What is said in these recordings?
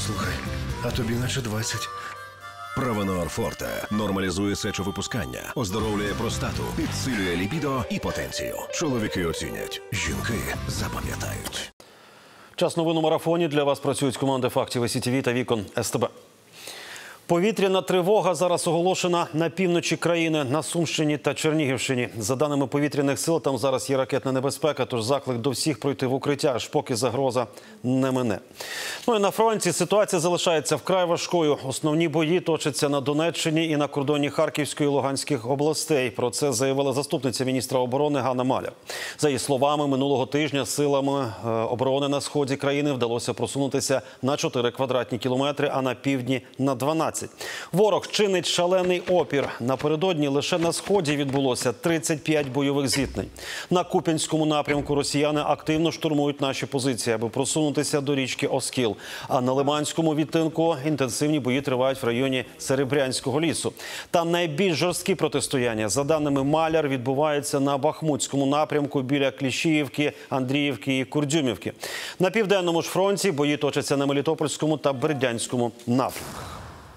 Слухай, а тобі наче 20. Правонор Форте нормалізує сечовипускання, оздоровлює простату, підсилює лібідо і потенцію. Чоловіки оцінять, жінки запам'ятають. Час новин у марафоні. Для вас працюють команди фактів СІТВ та Вікон СТБ. Повітряна тривога зараз оголошена на півночі країни, на Сумщині та Чернігівщині. За даними повітряних сил, там зараз є ракетна небезпека, тож заклик до всіх пройти в укриття, аж поки загроза не мине. Ну і на фронті ситуація залишається вкрай важкою. Основні бої точаться на Донеччині і на кордоні Харківської і Луганських областей. Про це заявила заступниця міністра оборони Ганна Маляр. За її словами, минулого тижня силами оборони на сході країни вдалося просунутися на 4 квадратні кілометри, а на півдні – на 12. Ворог чинить шалений опір. Напередодні лише на сході відбулося 35 бойових зіткнень. На Куп'янському напрямку росіяни активно штурмують наші позиції, аби просунутися до річки Оскіл. А на Лиманському відтинку інтенсивні бої тривають в районі Серебрянського лісу. Та найбільш жорсткі протистояння, за даними Маляр, відбуваються на Бахмутському напрямку біля Кліщіївки, Андріївки і Курдюмівки. На Південному ж фронті бої точаться на Мелітопольському та Бердянському напрямках.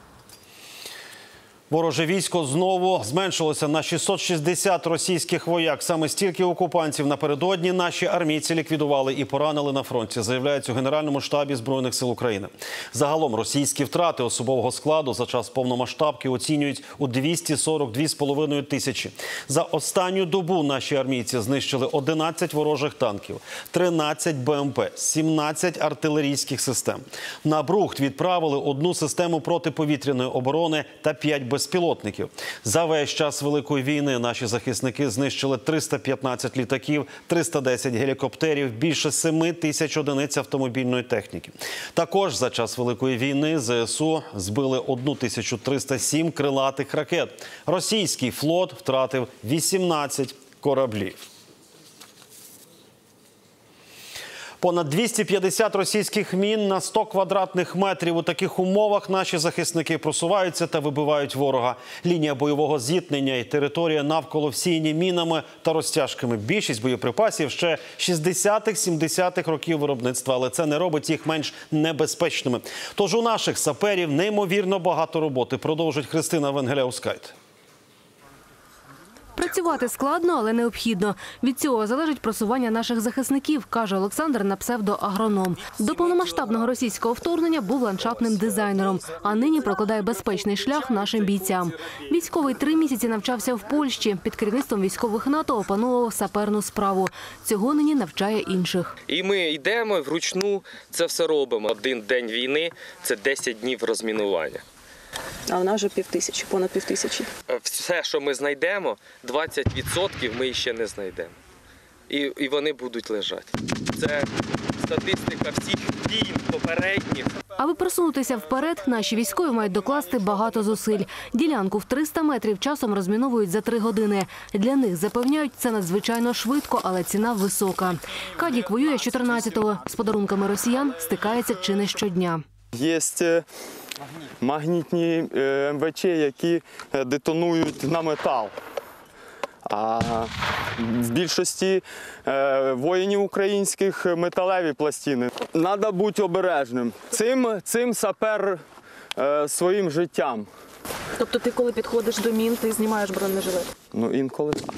Вороже військо знову зменшилося на 660 російських вояк. Саме стільки окупантів напередодні наші армійці ліквідували і поранили на фронті, заявляють у Генеральному штабі Збройних сил України. Загалом російські втрати особового складу за час повномасштабки оцінюють у 242,5 тисячі. За останню добу наші армійці знищили 11 ворожих танків, 13 БМП, 17 артилерійських систем. На Брухт відправили 1 систему протиповітряної оборони та 5 безпілотників. За весь час Великої війни наші захисники знищили 315 літаків, 310 гелікоптерів, більше 7 тисяч одиниць автомобільної техніки. Також за час Великої війни ЗСУ збили 1307 крилатих ракет. Російський флот втратив 18 кораблів. Понад 250 російських мін на 100 квадратних метрів. У таких умовах наші захисники просуваються та вибивають ворога. Лінія бойового зіткнення і територія навколо всіяні мінами та розтяжками. Більшість боєприпасів ще 60-70-х років виробництва, але це не робить їх менш небезпечними. Тож у наших саперів неймовірно багато роботи. Продовжить Христина Венгеляускайте. Працювати складно, але необхідно. Від цього залежить просування наших захисників, каже Олександр на псевдоагроном. До повномасштабного російського вторгнення був ландшафтним дизайнером, а нині прокладає безпечний шлях нашим бійцям. Військовий 3 місяці навчався в Польщі. Під керівництвом військових НАТО опановував саперну справу. Цього нині навчає інших. І ми йдемо вручну, це все робимо. Один день війни – це 10 днів розмінування. А в нас вже 5000, понад 5000. Все, що ми знайдемо, 20% ми ще не знайдемо. І вони будуть лежати. Це статистика всіх війн попередніх. Аби просунутися вперед, наші військові мають докласти багато зусиль. Ділянку в 300 метрів часом розміновують за 3 години. Для них, запевняють, це надзвичайно швидко, але ціна висока. Кадік воює з 14-го. З подарунками росіян стикається чи не щодня. Є магнітні МВЧ, які детонують на метал. А в більшості воїнів українських металеві пластини. Треба бути обережним. Цим сапер своїм життям. Тобто ти, коли підходиш до мін, ти знімаєш бронежилет? Ну, інколи так.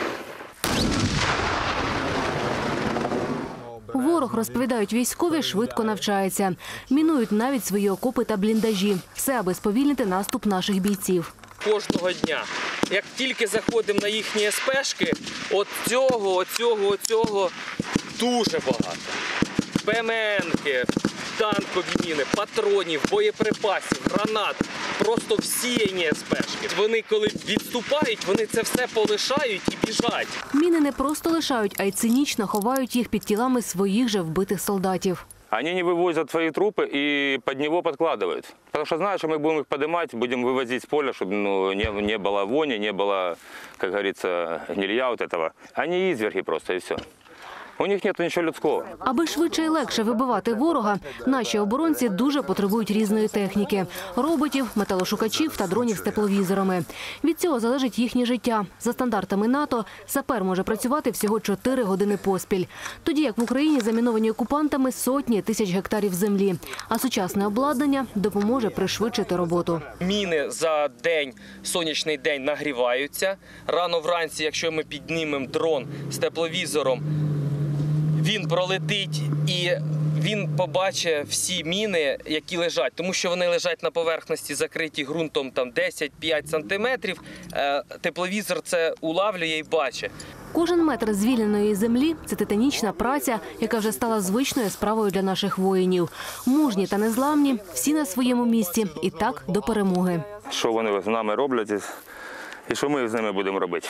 Ворог, розповідають військові, швидко навчається. Мінують навіть свої окопи та бліндажі. Все, аби сповільнити наступ наших бійців. Кожного дня. Як тільки заходимо на їхні СПшки, от цього дуже багато. ПМНки, танкові міни, патронів, боєприпасів, гранат. Просто всіяні СПшки. Вони коли відступають, вони це все полишають і біжать. Міни не просто лишають, а й цинічно ховають їх під тілами своїх же вбитих солдатів. Они не вывозят свои трупы и под него подкладывают. Потому что знают, что мы будем их поднимать, будем вывозить с поля, чтобы не было вони, не было, как говорится, гнилья вот этого. Они изверги просто, и все. У них нет ничего людского. Аби швидше і легше вибивати ворога, наші оборонці дуже потребують різної техніки – роботів, металошукачів та дронів з тепловізорами. Від цього залежить їхнє життя. За стандартами НАТО, сапер може працювати всього 4 години поспіль. Тоді як в Україні заміновані окупантами сотні тисяч гектарів землі. А сучасне обладнання допоможе пришвидшити роботу. Міни за день, сонячний день нагріваються. Рано вранці, якщо ми піднімемо дрон з тепловізором, він пролетить і він побачить всі міни, які лежать. Тому що вони лежать на поверхності, закриті ґрунтом 10-5 сантиметрів. Тепловізор це улавлює і бачить. Кожен метр звільненої землі – це титанічна праця, яка вже стала звичною справою для наших воїнів. Мужні та незламні, всі на своєму місці. І так до перемоги. Що вони з нами роблять і що ми з ними будемо робити.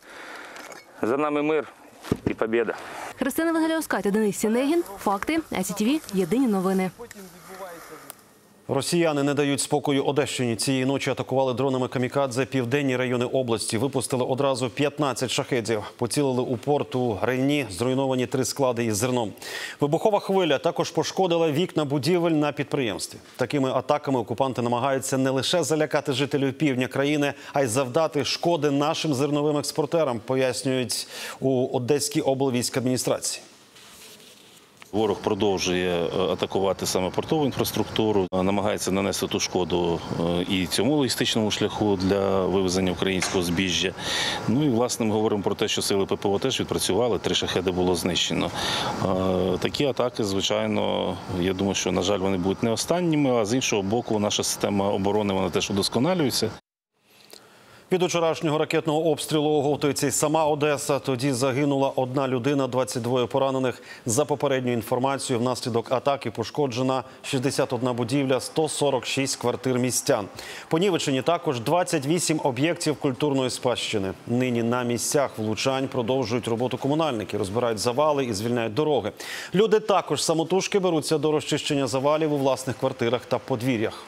За нами мир і перемога. Христина Вангеліовська та Денис Сінегін. Факти. СІТВ. Єдині новини. Росіяни не дають спокою Одещині. Цієї ночі атакували дронами камікадзе південні райони області. Випустили одразу 15 шахедів. Поцілили у порт у Рейні, зруйновані 3 склади із зерном. Вибухова хвиля також пошкодила вікна будівель на підприємстві. Такими атаками окупанти намагаються не лише залякати жителів півдня країни, а й завдати шкоди нашим зерновим експортерам, пояснюють у Одеській облвійськадміністрації. Ворог продовжує атакувати саме портову інфраструктуру, намагається нанести ту шкоду і цьому логістичному шляху для вивезення українського збіжжя. Ну і, власне, ми говоримо про те, що сили ППО теж відпрацювали, 3 шахеди було знищено. Такі атаки, звичайно, я думаю, що, на жаль, вони будуть не останніми, а з іншого боку, наша система оборони, вона теж удосконалюється. Від учорашнього ракетного обстрілу оговтується й сама Одеса. Тоді загинула 1 людина, 22 поранених. За попередньою інформацією, внаслідок атаки пошкоджена 61 будівля, 146 квартир містян. Понівечені також 28 об'єктів культурної спадщини. Нині на місцях влучань продовжують роботу комунальники, розбирають завали і звільняють дороги. Люди також самотужки беруться до розчищення завалів у власних квартирах та подвір'ях.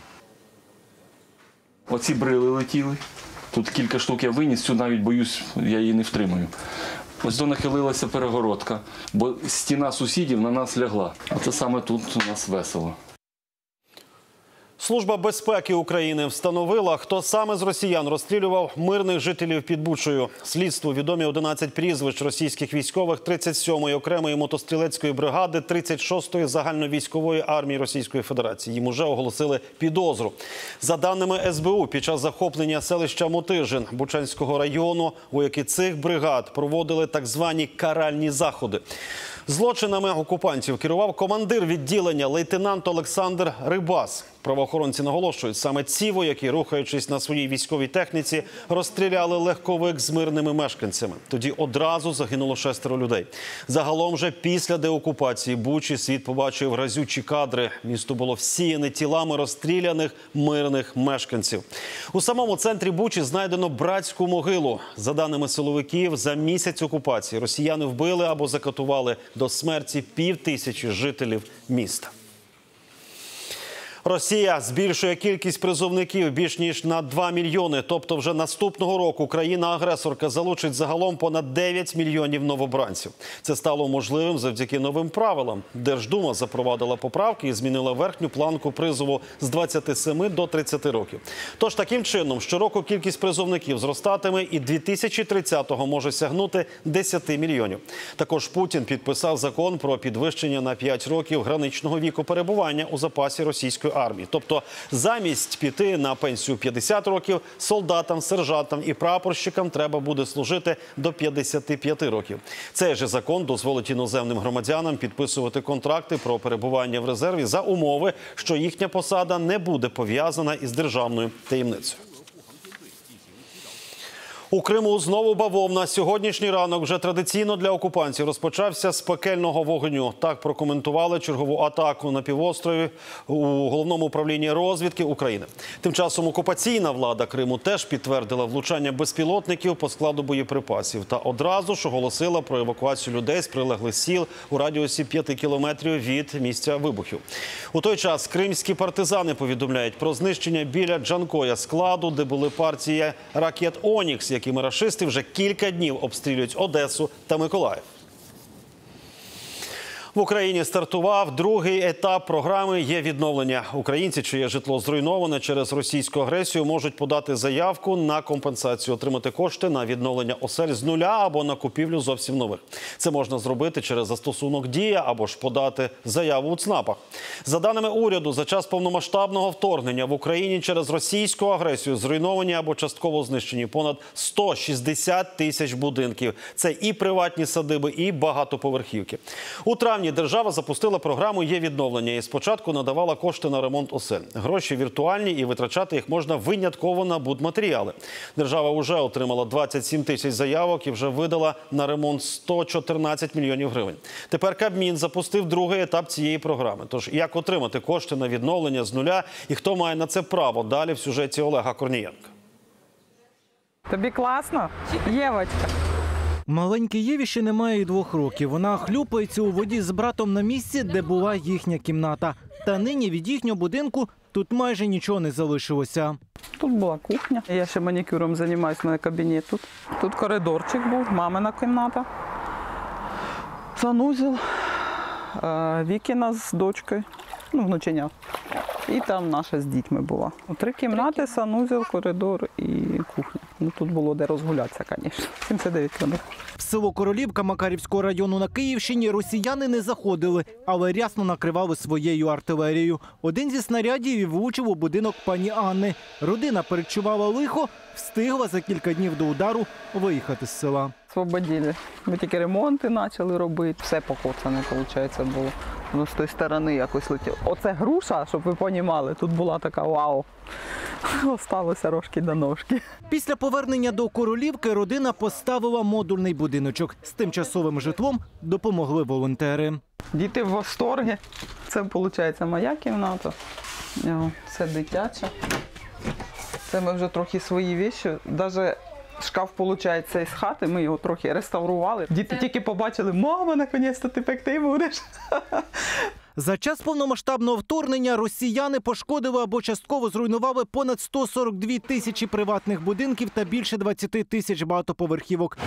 Оці брили летіли. Тут кілька штук я виніс, цю навіть боюсь, я її не втримаю. Ось до нахилилася перегородка, бо стіна сусідів на нас лягла. Оце саме тут у нас весело. Служба безпеки України встановила, хто саме з росіян розстрілював мирних жителів під Бучею. Слідству відомі 11 прізвищ російських військових 37-ї окремої мотострілецької бригади 36-ї загальновійськової армії Російської Федерації. Їм уже оголосили підозру. За даними СБУ, під час захоплення селища Мотижин Бучанського району вояки цих бригад проводили так звані каральні заходи. Злочинами окупантів керував командир відділення лейтенант Олександр Рибас. Правоохоронці наголошують, саме ці вояки, рухаючись на своїй військовій техніці, розстріляли легковик з мирними мешканцями. Тоді одразу загинуло 6 людей. Загалом же після деокупації Бучі світ побачив разючі кадри. Місто було всіяне тілами розстріляних мирних мешканців. У самому центрі Бучі знайдено братську могилу. За даними силовиків, за місяць окупації росіяни вбили або закатували до смерті 5000 жителів міста. Росія збільшує кількість призовників більш ніж на 2 мільйони. Тобто вже наступного року країна-агресорка залучить загалом понад 9 мільйонів новобранців. Це стало можливим завдяки новим правилам. Держдума запровадила поправки і змінила верхню планку призову з 27 до 30 років. Тож таким чином щороку кількість призовників зростатиме і 2030-го може сягнути 10 мільйонів. Також Путін підписав закон про підвищення на 5 років граничного віку перебування у запасі російської армії. Тобто замість піти на пенсію 50 років солдатам, сержантам і прапорщикам треба буде служити до 55 років. Цей же закон дозволить іноземним громадянам підписувати контракти про перебування в резерві за умови, що їхня посада не буде пов'язана із державною таємницею. У Криму знову бавовна. Сьогоднішній ранок вже традиційно для окупантів розпочався з пекельного вогню. Так прокоментували чергову атаку на півострові у Головному управлінні розвідки України. Тим часом окупаційна влада Криму теж підтвердила влучання безпілотників по складу боєприпасів та одразу ж оголосила про евакуацію людей з прилеглих сіл у радіусі 5 кілометрів від місця вибухів. У той час кримські партизани повідомляють про знищення біля Джанкоя складу, де були партії ракет «Онікс», якими рашисти вже кілька днів обстрілюють Одесу та Миколаїв. В Україні стартував другий етап програми «Є відновлення». Українці, чиє житло зруйноване через російську агресію, можуть подати заявку на компенсацію, отримати кошти на відновлення осель з нуля або на купівлю зовсім нових. Це можна зробити через застосунок «Дія» або ж подати заяву у ЦНАПах. За даними уряду, за час повномасштабного вторгнення в Україні через російську агресію зруйновані або частково знищені понад 160 тисяч будинків. Це і приватні садиби, і багатоповерхівки. У травні держава запустила програму «Є відновлення» і спочатку надавала кошти на ремонт осель. Гроші віртуальні і витрачати їх можна винятково на будматеріали. Держава вже отримала 27 тисяч заявок і вже видала на ремонт 114 мільйонів гривень. Тепер Кабмін запустив другий етап цієї програми. Тож, як отримати кошти на відновлення з нуля і хто має на це право? Далі в сюжеті Олега Корнієнка. Тобі класно? Євочка. Маленькій Єві ще немає і 2 років. Вона хлюпається у воді з братом на місці, де була їхня кімната. Та нині від їхнього будинку тут майже нічого не залишилося. Тут була кухня. Я ще манікюром займаюся, у мене кабінет тут. Тут коридорчик був, мамина кімната. Санузел, Вікіна з дочкою, внученя. І там наша з дітьми була. 3 кімнати, санузел, коридор і кухня. Тут було де розгулятися, звісно. 79 кілометрів. В село Королівка Макарівського району на Київщині росіяни не заходили, але рясно накривали своєю артилерією. Один зі снарядів влучив у будинок пані Анни. Родина передчувала лихо, встигла за кілька днів до удару виїхати з села. Освободили. Ми тільки ремонти почали робити. Все покоцане, виходить, було. Воно з тої сторони якось летіло. Оце груша, щоб ви розуміли, тут була така вау. Осталося рожки до ножки. Після повернення до Королівки родина поставила модульний будиночок. З тимчасовим житлом допомогли волонтери. Діти в восторгі. Це, виходить, моя кімната. Це дитяча. Це ми вже трохи свої речі. Навіть шкаф, виходить, із хати, ми його трохи реставрували. Діти тільки побачили: мама, наконець-то ти пекти будеш. За час повномасштабного вторгнення росіяни пошкодили або частково зруйнували понад 142 тисячі приватних будинків та більше 20 тисяч багатоповерхівок.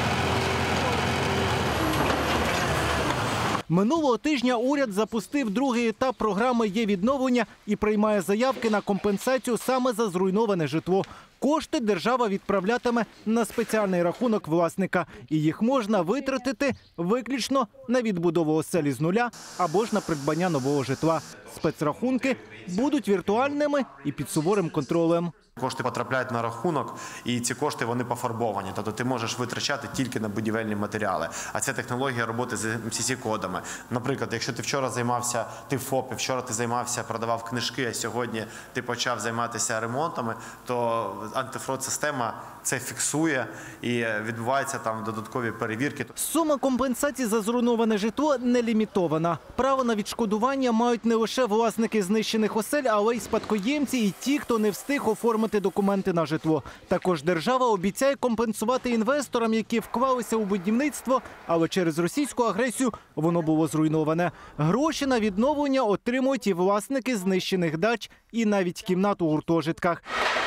Минулого тижня уряд запустив другий етап програми «Є відновлення» і приймає заявки на компенсацію саме за зруйноване житло. Кошти держава відправлятиме на спеціальний рахунок власника. І їх можна витратити виключно на відбудову оселі з нуля або ж на придбання нового житла. Спецрахунки будуть віртуальними і під суворим контролем. Кошти потрапляють на рахунок, і ці кошти вони пофарбовані. Тобто ти можеш витрачати тільки на будівельні матеріали. А це технологія роботи з MCC-кодами. Наприклад, якщо ти вчора займався, ти в ФОПі, вчора ти займався, продавав книжки, а сьогодні ти почав займатися ремонтами, то антифрод-система це фіксує і відбуваються там додаткові перевірки. Сума компенсації за зруйноване житло не лімітована. Право на відшкодування мають не лише власники знищених осель, але й спадкоємці і ті, хто не встиг оформити документи на житло. Також держава обіцяє компенсувати інвесторам, які вклалися у будівництво, але через російську агресію воно було зруйноване. Гроші на відновлення отримують і власники знищених дач, і навіть кімнат у гуртожитках.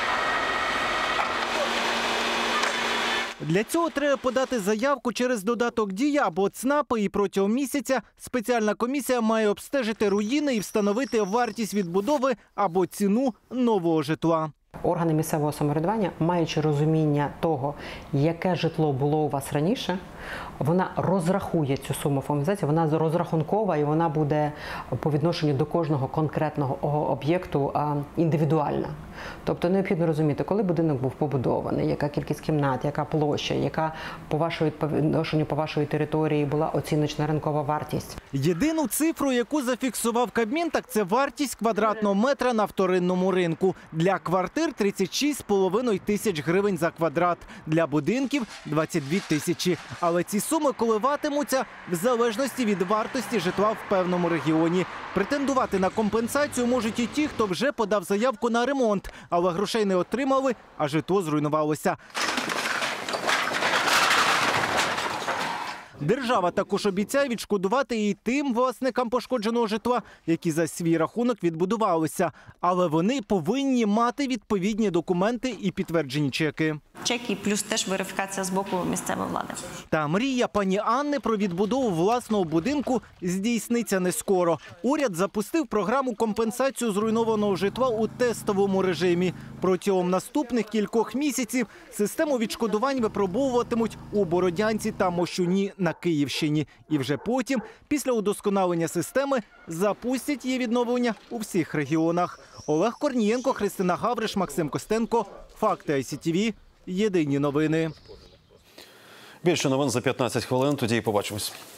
Для цього треба подати заявку через додаток «Дія» або ЦНАПи, і протягом місяця спеціальна комісія має обстежити руїни і встановити вартість відбудови або ціну нового житла. Органи місцевого самоврядування, маючи розуміння того, яке житло було у вас раніше, вона розрахує цю суму компенсації, вона розрахункова і вона буде по відношенню до кожного конкретного об'єкту індивідуальна. Тобто необхідно розуміти, коли будинок був побудований, яка кількість кімнат, яка площа, яка по відношенню по вашої території була оціночна ринкова вартість. Єдину цифру, яку зафіксував Кабмін, так це вартість квадратного метра на вторинному ринку. Для квартир 36,5 тисяч гривень за квадрат, для будинків 22 тисячі. Але ці суми коливатимуться в залежності від вартості житла в певному регіоні. Претендувати на компенсацію можуть і ті, хто вже подав заявку на ремонт, але грошей не отримали, а житло зруйнувалося. Держава також обіцяє відшкодувати і тим власникам пошкодженого житла, які за свій рахунок відбудувалися. Але вони повинні мати відповідні документи і підтверджені чеки. Чеки плюс теж верифікація з боку місцевої влади. Та мрія пані Анни про відбудову власного будинку здійсниться не скоро. Уряд запустив програму компенсацію зруйнованого житла у тестовому режимі. Протягом наступних кількох місяців систему відшкодувань випробовуватимуть у Бородянці та Мощуні на Київщині. І вже потім, після удосконалення системи, запустять її відновлення у всіх регіонах. Олег Корнієнко, Христина Гавриш, Максим Костенко. Факти ICTV. Єдині новини. Більше новин за 15 хвилин. Тоді і побачимось.